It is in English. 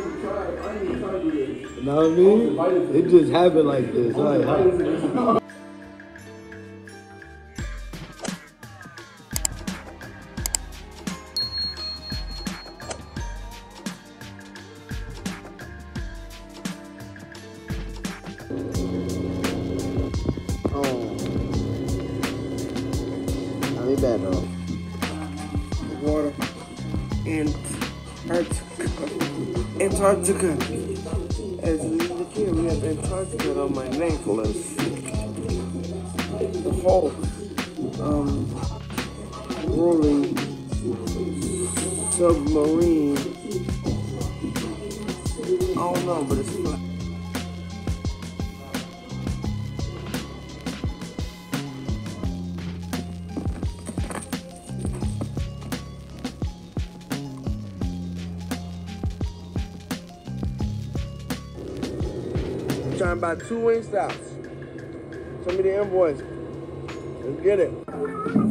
You know what I mean? It just happened like this. Like, huh? Bad though. Water and Antarctica. As a little kid, we had Antarctica on my necklace. The Hulk, rolling submarine. I don't know, but it's fun. Trying to buy 2 Wingstops. Send me the invoice. Let's get it.